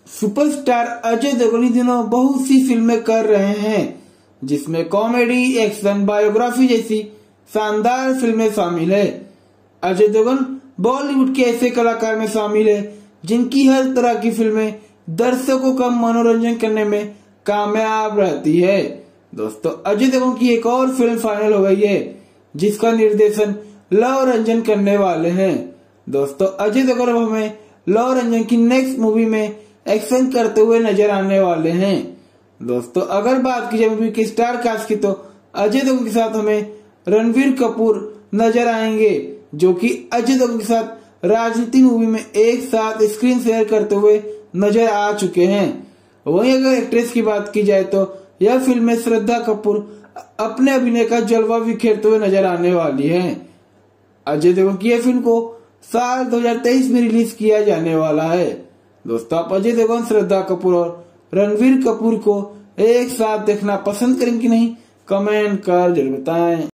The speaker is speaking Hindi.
सुपरस्टार अजय देवगन इन दिनों बहुत सी फिल्में कर रहे हैं, जिसमें कॉमेडी, एक्शन, बायोग्राफी जैसी शानदार फिल्में शामिल है। अजय देवगन बॉलीवुड के ऐसे कलाकार में शामिल है जिनकी हर तरह की फिल्में दर्शकों का मनोरंजन करने में कामयाब रहती है। दोस्तों, अजय देवगन की एक और फिल्म फाइनल हो गई है जिसका निर्देशन लव रंजन करने वाले हैं। दोस्तों, अजय देवगन अब हमें लव रंजन की नेक्स्ट मूवी में एक्शन करते हुए नजर आने वाले हैं। दोस्तों, अगर बात की जाए मूवी की स्टार कास्ट की तो अजय देवगन के साथ हमें रणवीर कपूर नजर आएंगे, जो कि अजय देवगन के साथ राजनीति मूवी में एक साथ स्क्रीन शेयर करते हुए नजर आ चुके हैं। वहीं अगर एक्ट्रेस की बात की जाए तो यह फिल्म में श्रद्धा कपूर अपने अभिनय का जलवा बिखेरते हुए नजर आने वाली है। अजय देवगन की यह फिल्म को साल 2023 में रिलीज किया जाने वाला है। दोस्तों, आप अजय देवगन, श्रद्धा कपूर और रणवीर कपूर को एक साथ देखना पसंद करेंगे कि नहीं, कमेंट कर जरूर बताएं।